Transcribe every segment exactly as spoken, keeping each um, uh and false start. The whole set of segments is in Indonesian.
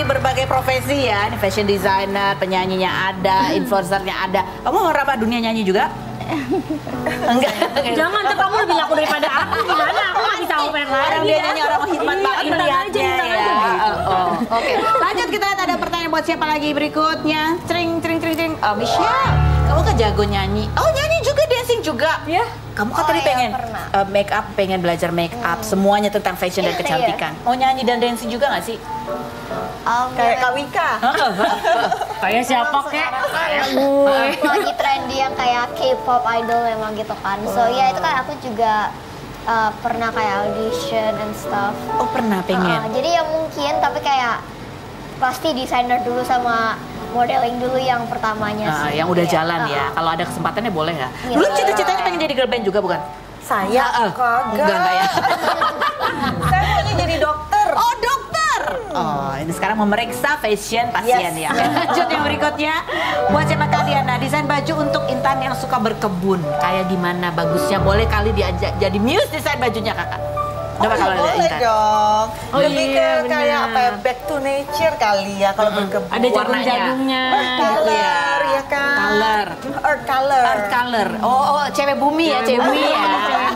berbagai profesi ya. Ini fashion designer, penyanyinya ada, influencernya ada. Kamu merambah dunia nyanyi juga? Enggak. Jangan, tuh kamu lebih laku daripada aku. Gimana? Aku nggak bisa open lagi. Orang dia nyanyi orang hikmat banget melihatnya ya. Oh, oke. Lanjut kita lihat ada pertanyaan buat siapa lagi berikutnya. Cering, cering, cering, cering. Oh, Michelle, kamu kan jago nyanyi. Oh, nyanyi juga, dancing juga. Iya. Kamu kan Oh, tadi iya, pengen uh, make up, pengen belajar make up, hmm. semuanya tentang fashion dan kecantikan. Mau nyanyi dan dancing juga nggak sih? Um, Kayak Kak Wika. Kayak siapa kek? Kayak gue. Lagi trendy yang kayak K-pop idol memang gitu kan. So ya itu kan aku juga uh, pernah kayak audition and stuff. Oh pernah pengen? Uh, jadi ya mungkin, tapi kayak pasti desainer dulu sama modeling dulu yang pertamanya Nah, sih. yang udah Iya. jalan Uh, ya. Kalau ada kesempatannya boleh ya. Iya. Dulu cita-citanya pengen jadi girl band juga bukan? Saya Uh, uh. kagak. Enggak, enggak ya. Saya maunya jadi dokter. Oh dokter. Oh ini sekarang memeriksa fashion pasien Yes. ya. Lanjut yang berikutnya. Buat siapa kalian? Nah desain baju untuk Intan yang suka berkebun. Kayak gimana bagusnya? Boleh kali diajak jadi muse desain bajunya kakak. Coba Oh, kalau ada boleh Intan. dong. Oh, Lebih iya, ke kayak benar. apa ya, back to nature kali ya kalau berkebun. Ada Warnanya. jagung-jagungnya. Color ya kan. Color. Earth color. Earth color. Oh, oh cewek bumi ya, cewek bumi ya.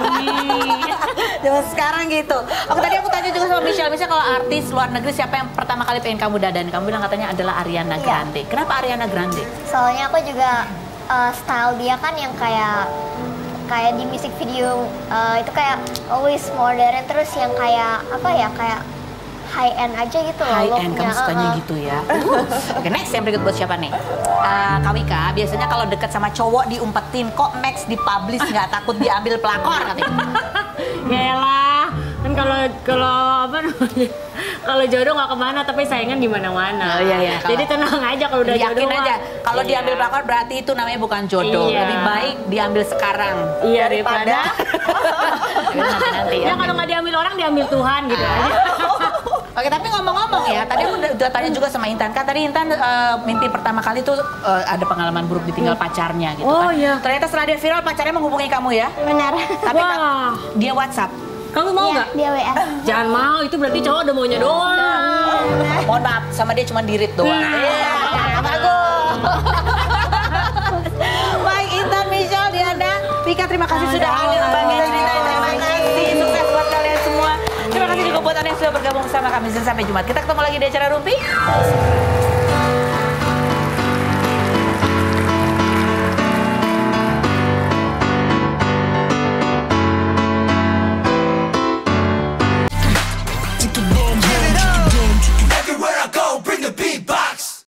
Zaman sekarang gitu. Oke tadi aku tanya juga sama Michelle, Michelle kalau artis luar negeri siapa yang pertama kali pengen kamu dadan? Kamu bilang katanya adalah Ariana Iya. Grande. Kenapa Ariana Grande? Soalnya aku juga uh, style dia kan yang kayak kayak di music video uh, itu kayak always modern, terus yang kayak apa ya, kayak high end aja gitu loh. High end, kamu looknya. sukanya Uh-uh. gitu ya. Oke next yang berikut buat siapa nih? Uh, Kak Wika, biasanya kalau deket sama cowok diumpetin, kok Max dipublish nggak takut diambil pelakor katanya? Yaelah, kan kalau kalau apa namanya? Kalau jodoh nggak kemana, tapi saingan di mana-mana. Oh, iya, iya. Jadi tenang aja kalau udah Yakin jodoh. aja, kalau iya. diambil pelakor berarti itu namanya bukan jodoh. Iya. Lebih baik diambil sekarang. Iya daripada. Nanti-nanti Ya kalau nggak diambil orang, diambil Tuhan gitu aja. Oke, tapi ngomong-ngomong ya, tadi aku udah, udah tanya juga sama Intan. Kan tadi Intan uh, mimpi pertama kali tuh uh, ada pengalaman buruk ditinggal pacarnya gitu Oh, kan. iya. Ternyata setelah dia viral, pacarnya menghubungi kamu ya? Benar. Tapi Wah. kan dia WhatsApp. Kamu mau Iya, nggak? dia W A. Jangan mau, itu berarti cowok udah maunya doang. Mohon maaf, sama dia cuma dirit doang. Iya, bagus. Baik, Intan, Michelle, Diana, Wika, terima kasih sudah hadir berbagi cerita. Terima kasih, sukses buat kalian semua. Terima kasih juga buat Anda yang sudah bergabung bersama kami. Sampai Jumat. Kita ketemu lagi di acara Rumpi.